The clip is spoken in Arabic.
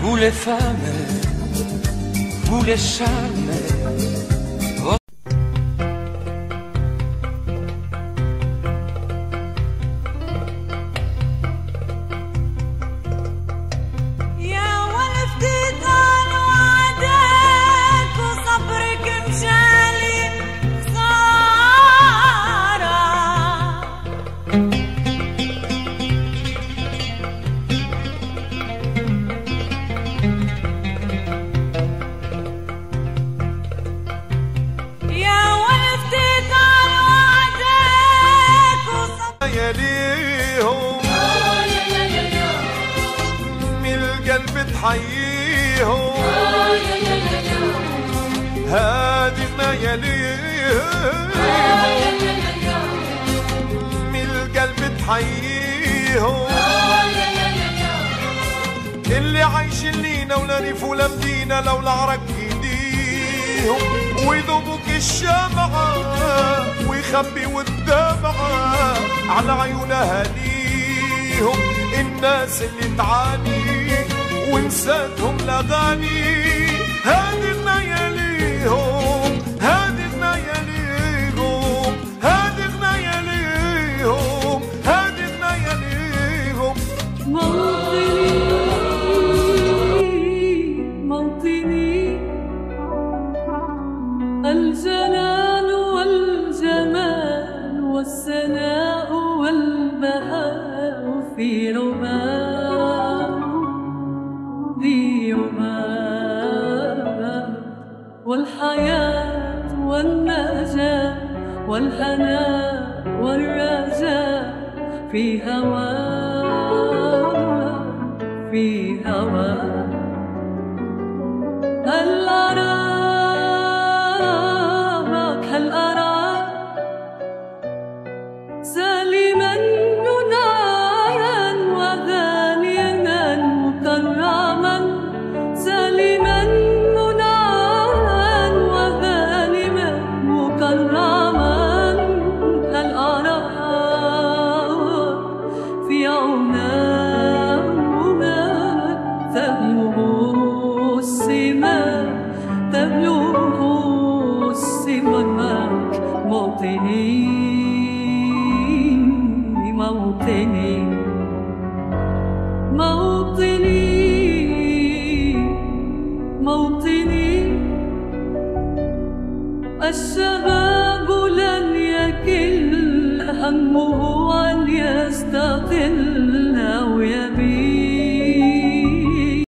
vous les femmes, vous les charmes. تحييهم هادي اللياليهم من القلب تحييهم اللي عايشين لينا ولا ريف ولا مدينة لو العرق ايديهم ويذوبوك الشمعة ويخبي والدمعة على عيون اهاليهم الناس اللي تعاني ونساتهم الاغاني هادي لياليهم هادي لياليهم هادي لياليهم هادي لياليهم موطني الجلال والجمال والسناء والبهاء في والحياة والنجاة والهناء والرجاء في هواك في هواك هل أراك سالما منايا وغانيا مكرما سالما موطني الشباب لن يكل همه أن يستقل أو